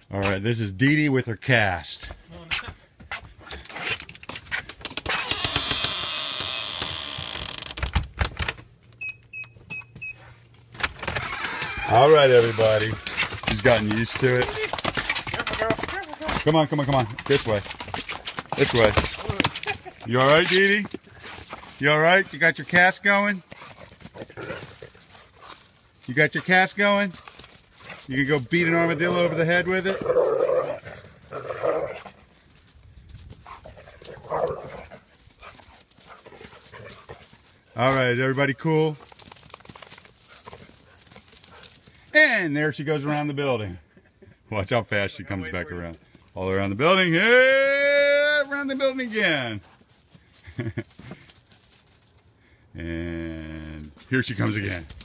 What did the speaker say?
All right, this is Dede with her cast. All right, everybody. She's gotten used to it. Come on, come on, come on. This way. This way. You all right, Dede? You all right? You got your cast going? You got your cast going? You can go beat an armadillo over the head with it? All right, everybody cool? And there she goes around the building. Watch how fast she comes back around. All around the building. Hey, around the building again. And here she comes again.